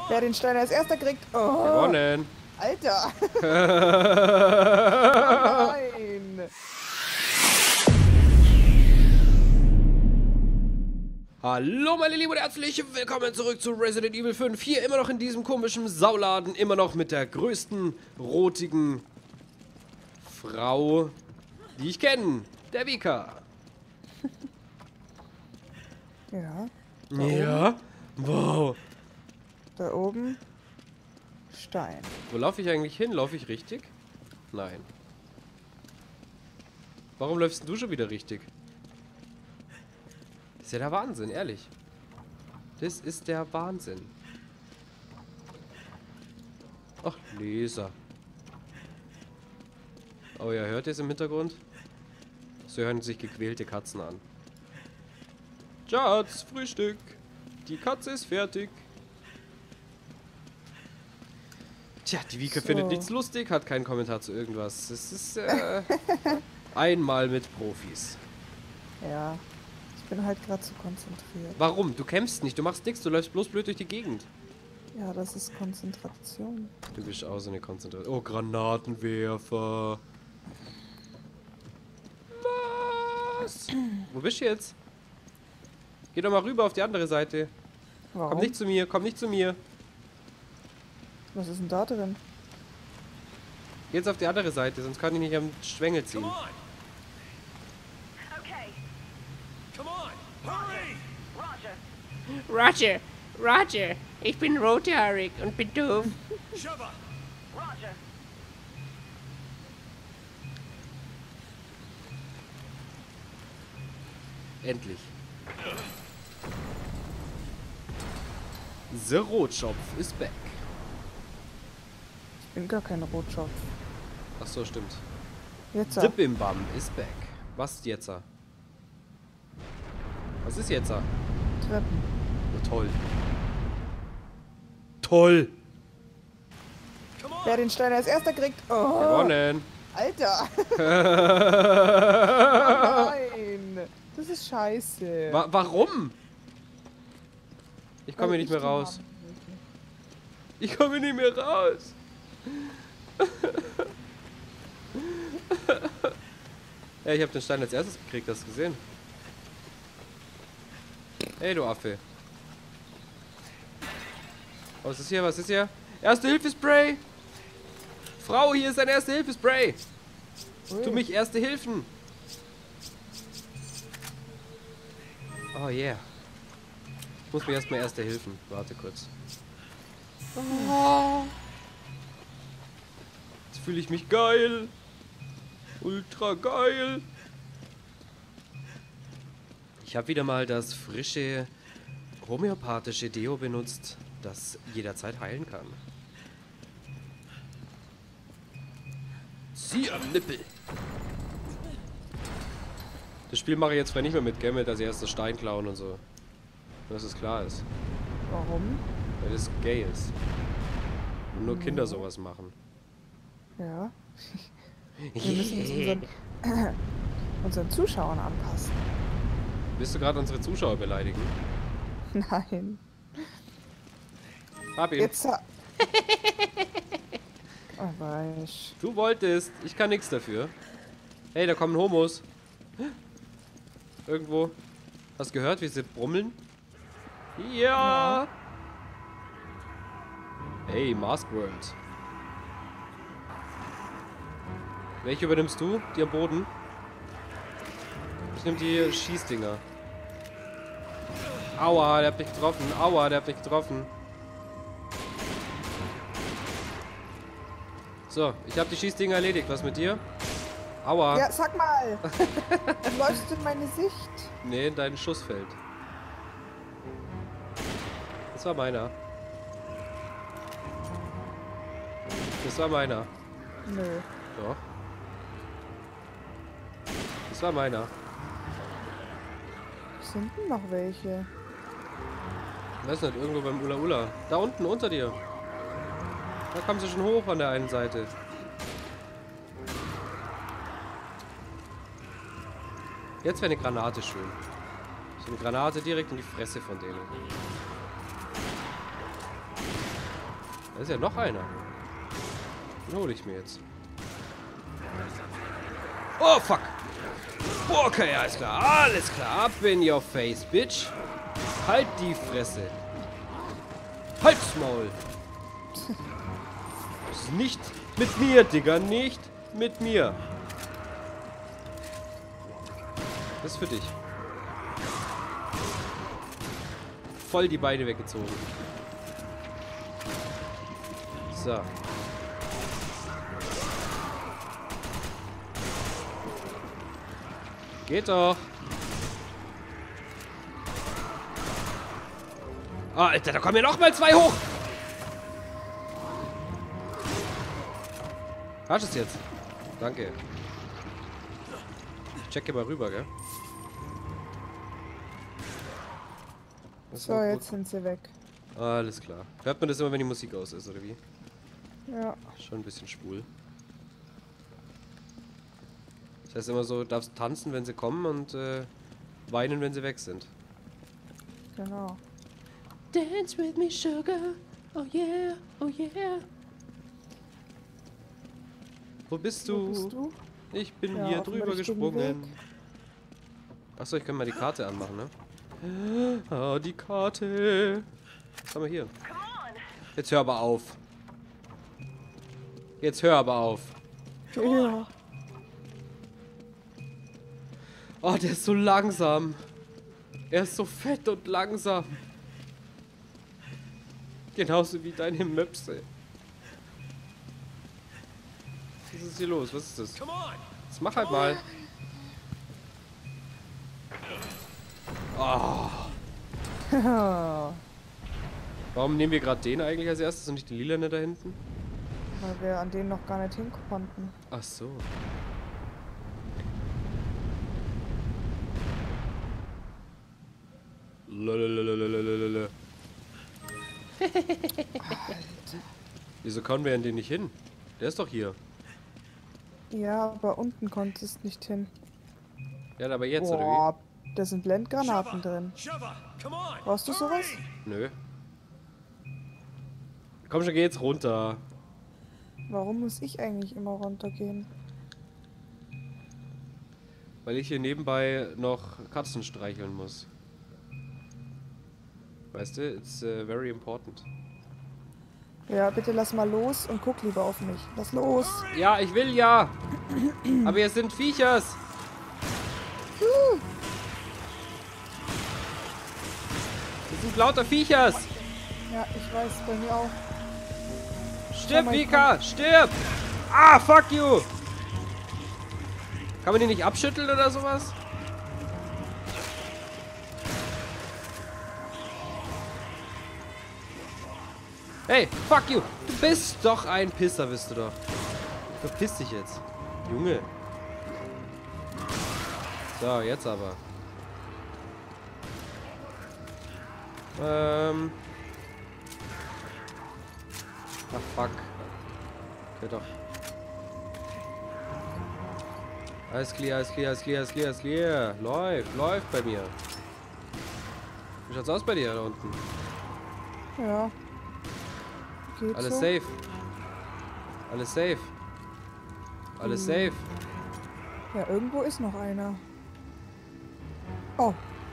Wer den Stein als erster kriegt. Oh, Gewonnen. Alter. Oh nein. Hallo meine Lieben und herzlich willkommen zurück zu Resident Evil 5. Hier immer noch in diesem komischen Sauladen, immer noch mit der größten rotigen Frau, die ich kenne, der Vika. Ja. Ja? Wow. Da oben. Stein. Wo laufe ich eigentlich hin? Laufe ich richtig? Nein. Warum läufst du schon wieder richtig? Das ist ja der Wahnsinn, ehrlich. Das ist der Wahnsinn. Ach, Leser. Oh ja, hört ihr es im Hintergrund? So hören sich gequälte Katzen an. Schatz, Frühstück. Die Katze ist fertig. Tja, die Vika findet nichts lustig, hat keinen Kommentar zu irgendwas. Es ist einmal mit Profis. Ja. Ich bin halt gerade zu konzentriert. Warum? Du kämpfst nicht, du machst nichts, du läufst bloß blöd durch die Gegend. Ja, das ist Konzentration. Du bist auch so eine Konzentration. Oh, Granatenwerfer. Was? Wo bist du jetzt? Geh doch mal rüber auf die andere Seite. Warum? Komm nicht zu mir, komm nicht zu mir. Was ist denn da drin? Geh jetzt auf die andere Seite, sonst kann ich nicht am Schwengel ziehen. Come on! Okay. Come on! Hurry! Roger, Roger, ich bin rothaarig und bin doof. Sheva! Roger. Endlich. The Rotschopf ist back. Ich bin gar kein Rotschopf. Ach so, stimmt. Jetzt. The Bimbam ist back. Was ist jetzt? Was ist jetzt? Treppen. Oh, toll. Toll. Come on! Wer den Stein als erster kriegt. Oh, Gewonnen. Alter. Oh nein. Das ist scheiße. Warum? Ich komme Weil hier nicht mehr ich die raus. haben will. Ich komme nicht mehr raus. Ja, ich habe den Stein als erstes gekriegt, hast du gesehen? Hey, du Affe. Was ist hier? Was ist hier? Erste-Hilfe-Spray! Frau, hier ist ein Erste-Hilfe-Spray! Tu mich Erste Hilfen! Oh yeah. Ich muss mir erstmal Erste Hilfen. Warte kurz. Jetzt fühle ich mich geil. Ultra geil. Ich habe wieder mal das frische homöopathische Deo benutzt, das jederzeit heilen kann. Zieh am Nippel. Das Spiel mache ich jetzt zwar nicht mehr mit Gemmel, dass ich erst das Stein klauen und so. Dass es klar ist. Warum? Weil es gay ist. Und nur Kinder sowas machen. Ja. Wir müssen uns unseren Zuschauern anpassen. Willst du gerade unsere Zuschauer beleidigen? Nein. Hab ihn. Jetzt. Oh, weich. Du wolltest. Ich kann nichts dafür. Hey, da kommen Homos. Irgendwo. Hast du gehört, wie sie brummeln? Ja. Hey, Mask World. Welche übernimmst du? Die am Boden? Ich nehme die Schießdinger. Aua, der hat mich getroffen. Aua, der hat mich getroffen. So, ich habe die Schießdinger erledigt. Was mit dir? Aua. Ja, sag mal. Du läufst in meine Sicht. Nee, in dein Schussfeld. Das war meiner. Das war meiner. Nö. Doch. Das war meiner. Sind denn noch welche? Ich weiß nicht, irgendwo beim Ula Ula. Da unten, unter dir. Da kommen sie schon hoch an der einen Seite. Jetzt wäre eine Granate schön. So eine Granate direkt in die Fresse von denen. Da ist ja noch einer. Den hole ich mir jetzt. Oh, fuck. Okay, alles klar. Alles klar. Up in your face, bitch. Halt die Fresse. Halt's Maul. Das ist nicht mit mir, Digga. Nicht mit mir. Das ist für dich. Voll die Beine weggezogen. So. Geht doch. Oh, Alter, da kommen ja noch mal 2 hoch. Hast du es jetzt? Danke. Ich checke mal rüber, gell? Das So, war jetzt sind sie weg. alles klar. Hört man das immer, wenn die Musik aus ist, oder wie? Ja. Schon ein bisschen schwul. Das heißt immer so, darfst tanzen, wenn sie kommen und weinen, wenn sie weg sind. Genau. Dance with me, sugar. Oh yeah, oh yeah. Wo bist Wo du? bist du? Ich bin Ja, hier auf dem drüber richtigen gesprungen. Weg. Achso, ich kann mal die Karte anmachen, ne? Ah, die Karte. Was haben wir hier? Jetzt hör aber auf. Jetzt hör aber auf. Ja. Oh, der ist so langsam. Er ist so fett und langsam. Genauso wie deine Möpse. Was ist hier los? Was ist das? Come on. Jetzt mach halt mal. Oh. Warum nehmen wir gerade den eigentlich als erstes und nicht den Lilane da hinten? Weil wir an denen noch gar nicht hin konnten. Ach so. Lalalalalalala. Wieso kommen wir an den nicht hin? Der ist doch hier. Ja, aber unten konntest nicht hin. Ja, aber jetzt, oder Boah, da sind Blendgranaten drin. Shiver. Come on. Brauchst du sowas? wie? Nö. Komm schon, geh jetzt runter. Warum muss ich eigentlich immer runtergehen? Weil ich hier nebenbei noch Katzen streicheln muss. Weißt du, it's very important. Ja, bitte lass mal los und guck lieber auf mich. Lass los. Ja, ich will ja. Aber hier sind Viechers. Hier sind lauter Viechers. Ja, ich weiß, bei mir auch. Stirb, mal, Vika, stirb. Ah, fuck you. Kann man die nicht abschütteln oder sowas? Hey, fuck you. Du bist doch ein Pisser, bist du doch. Verpiss dich jetzt. Junge. So, jetzt aber. Ach, fuck. Okay, doch. Alles clear, alles clear, alles clear, alles clear, alles clear. Läuft bei mir. Wie schaut's aus bei dir da unten? Ja. Geht Alles so. safe. Alles safe. Alles safe. Ja, irgendwo ist noch einer. Oh,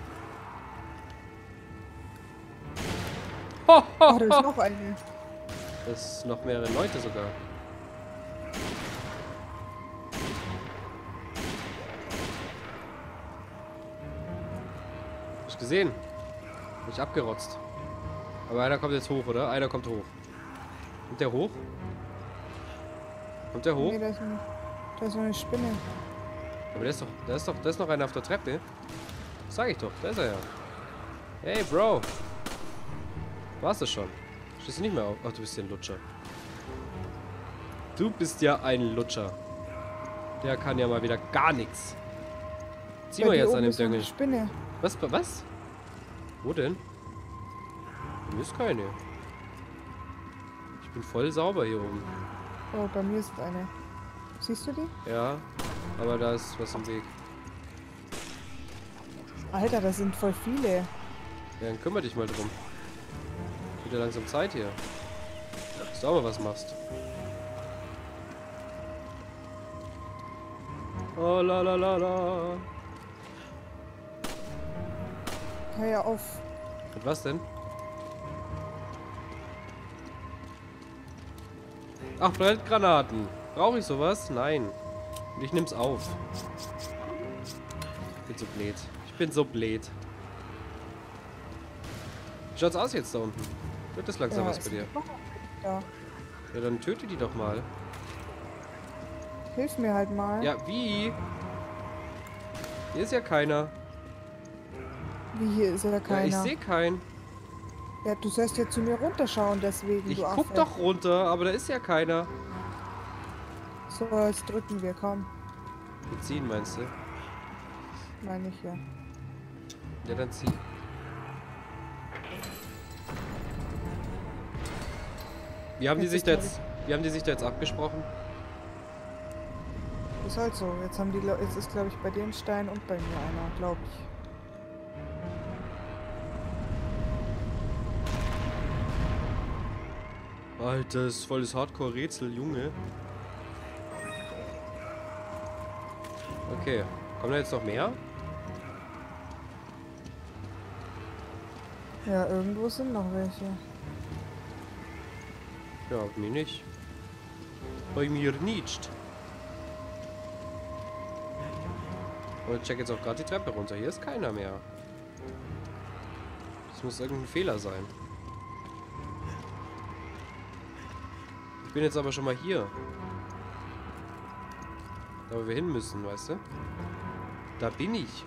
Ho, ho, oh, da ist ho. noch eine. Das ist noch mehrere Leute sogar. Hast du gesehen? Hab ich abgerotzt. Aber einer kommt jetzt hoch, oder? Einer kommt hoch. Kommt der hoch? Kommt der hoch? Nee, da ist noch eine Spinne. Aber da ist noch einer auf der Treppe. Sag ich doch, da ist er ja. Hey, Bro. War's das schon? Stehst du nicht mehr auf? Ach, du bist ja ein Lutscher. Du bist ja ein Lutscher. Der kann ja mal wieder gar nichts. Zieh Bei mal dir jetzt oben an dem ist noch eine Döngel. Spinne. Was? Wo denn? Hier ist keine. Ich bin voll sauber hier oben. Oh, bei mir ist eine. Siehst du die? Ja, aber da ist was im Weg. Alter, da sind voll viele. Ja, dann kümmere dich mal drum. Wird ja langsam Zeit hier. du auch mal was machst. Oh la la la la. Hör ja auf. Mit was denn? Ach, Brandgranaten. Brauche ich sowas? Nein. Und ich nehm's auf. Ich bin so blöd. Ich bin so blöd. Wie schaut's aus jetzt da unten? Wird das langsam was bei dir? Ja. Ja, dann töte die doch mal. Hilf mir halt mal. Ja, wie? Hier ist ja keiner. Wie, hier ist ja keiner. Ja, ich sehe keinen. Ja, du sollst ja zu mir runterschauen, deswegen, Ich du guck Affe. doch runter, aber da ist ja keiner. So, jetzt drücken wir, komm. Wir ziehen, meinst du? Meine ich ja. Ja, dann zieh. Wie haben die sich da jetzt abgesprochen? Ist halt so. Jetzt haben die, jetzt ist, glaube ich, bei dem Stein und bei mir einer, glaube ich. Alter, das ist voll das Hardcore-Rätsel, Junge. Okay, kommen da jetzt noch mehr? Ja, irgendwo sind noch welche. Ja, bei mir nicht. Bei mir nicht. Und ich check jetzt auch gerade die Treppe runter. Hier ist keiner mehr. Das muss irgendein Fehler sein. Ich bin jetzt aber schon mal hier. Da wo wir hin müssen, weißt du? Da bin ich.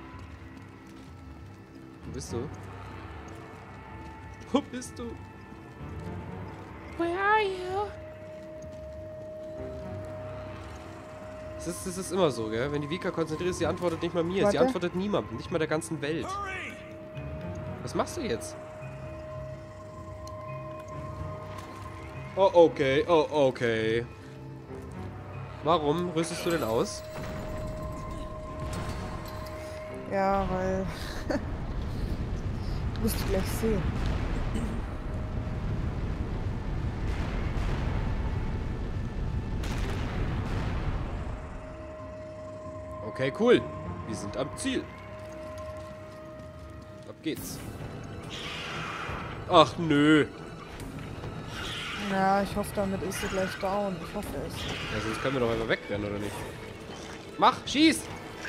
Wo bist du? Wo bist du? Where are you? Das ist immer so, gell? Wenn die Vika konzentriert ist, sie antwortet nicht mal mir. Warte. Sie antwortet niemandem, nicht mal der ganzen Welt. Hurry! Was machst du jetzt? Oh, okay. Oh, okay. Warum rüstest du denn aus? Ja, weil... wirst du gleich sehen. Okay, cool. Wir sind am Ziel. Ab geht's. Ach, nö. Ja, ich hoffe, damit ist sie gleich down. Ich hoffe es. Ja, sonst können wir doch einfach wegrennen, oder nicht? Mach, schieß!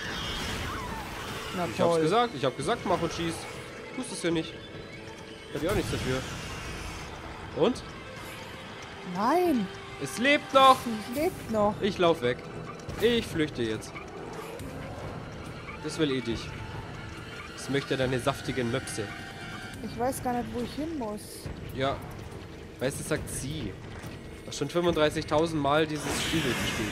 Na Ich hab's toll. gesagt. Ich hab gesagt, mach und schieß. Tust es ja nicht. Hab ich auch nichts dafür. Und? Nein, Es lebt noch! sie lebt noch. Ich lauf weg. Ich flüchte jetzt. Das will eh dich. Das möchte deine saftigen Möpse. Ich weiß gar nicht, wo ich hin muss. Ja. Weißt du, sagt sie. Was schon 35.000 Mal dieses Spiel gespielt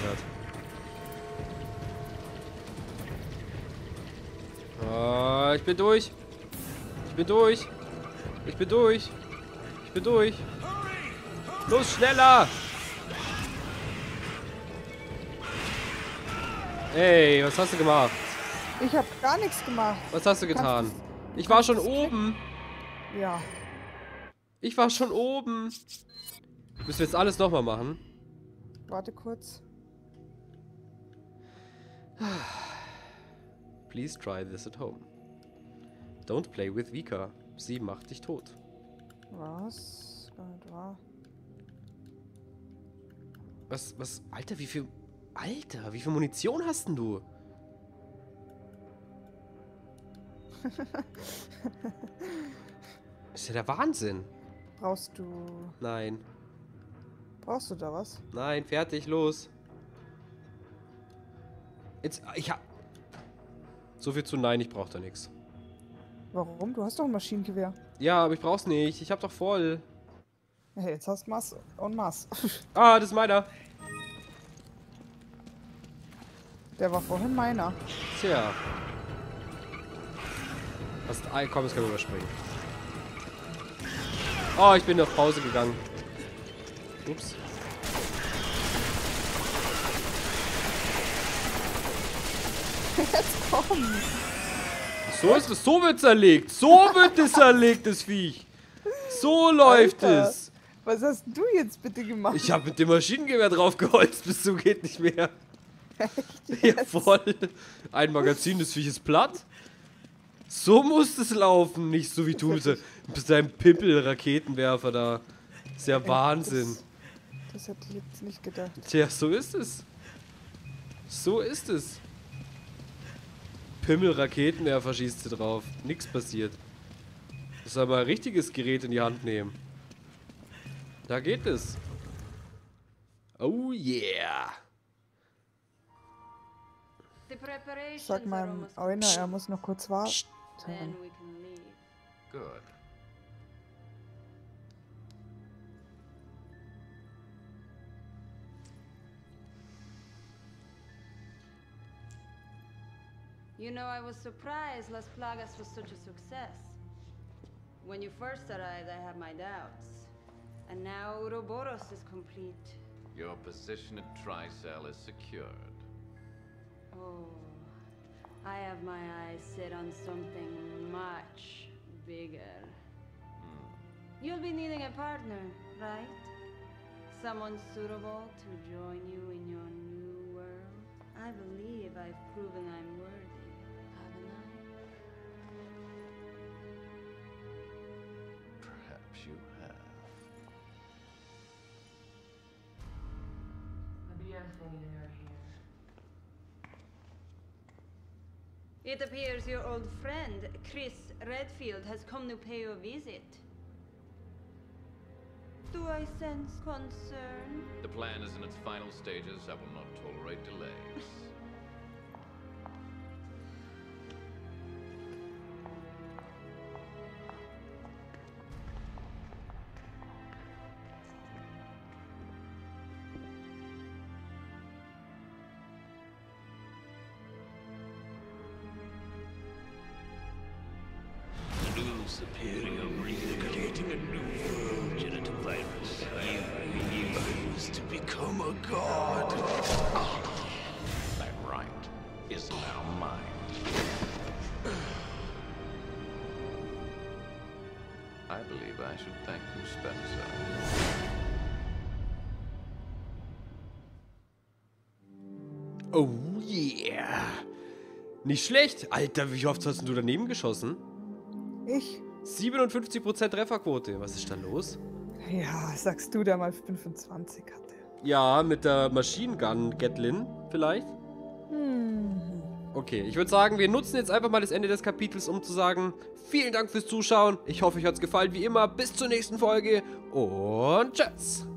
hat. Ah, ich bin durch. Ich bin durch. Ich bin durch. Ich bin durch. Los, schneller! Ey, was hast du gemacht? Ich habe gar nichts gemacht. Was hast du getan? Kannst Ich war schon kannst du's oben. Ja. Ich war schon oben. Müssen wir jetzt alles nochmal machen? Warte kurz. Please try this at home. Don't play with Vika. Sie macht dich tot. Was? Gar nicht wahr. Was? Alter, wie viel Munition hast denn du? Ist ja der Wahnsinn. Brauchst du... Nein. Brauchst du da was? Nein, fertig, los. Jetzt, so viel zu nein, ich brauch da nichts. Warum? Du hast doch ein Maschinengewehr. Ja, aber ich brauch's nicht. Ich hab doch voll. Hey, jetzt hast du Mass und Mass. Ah, das ist meiner. Der war vorhin meiner. Tja. Komm, das können wir überspringen. Oh, ich bin auf Pause gegangen. Ups. Jetzt komm! So ist es, so wird zerlegt. So wird es zerlegt, das Viech. So läuft Alter. es. Was hast du jetzt bitte gemacht? Ich habe mit dem Maschinengewehr draufgeholzt, bis zum geht nicht mehr. Ja, voll. Ein Magazin, das Viech ist platt. So muss es laufen, nicht so wie du mit deinem Pimpel-Raketenwerfer da. Ist ja Wahnsinn. Das hätte ich jetzt nicht gedacht. Tja, so ist es. So ist es. Pimmel-Raketenwerfer schießt sie drauf. Nichts passiert. Das soll mal ein richtiges Gerät in die Hand nehmen. Da geht es. Oh yeah. Sag mal, Euner, er muss noch kurz warten. Good. You know, I was surprised Las Plagas was such a success. When you first arrived, I had my doubts. And now Ouroboros is complete. Your position at Tricell is secured. Oh, I have my eyes set on something much bigger. You'll be needing a partner, right? Someone suitable to join you in your new world. I believe I've proven I'm worthy, haven't I? Perhaps you have. It appears your old friend, Chris Redfield, has come to pay you a visit. Do I sense concern? The plan is in its final stages. I will not tolerate delays. New superior recreating a new world, genital virus. You used to become a god. That right is now mine. I believe I should thank you, Spencer. Oh yeah. Nicht schlecht. Alter, wie oft hast du daneben geschossen? Ich? 57% Trefferquote. Was ist da los? Ja, sagst du, der mal 25 hatte. Ja, mit der Machine Gun Gatlin vielleicht? Okay, ich würde sagen, wir nutzen jetzt einfach mal das Ende des Kapitels, um zu sagen, vielen Dank fürs Zuschauen. Ich hoffe, euch hat es gefallen wie immer. Bis zur nächsten Folge und tschüss.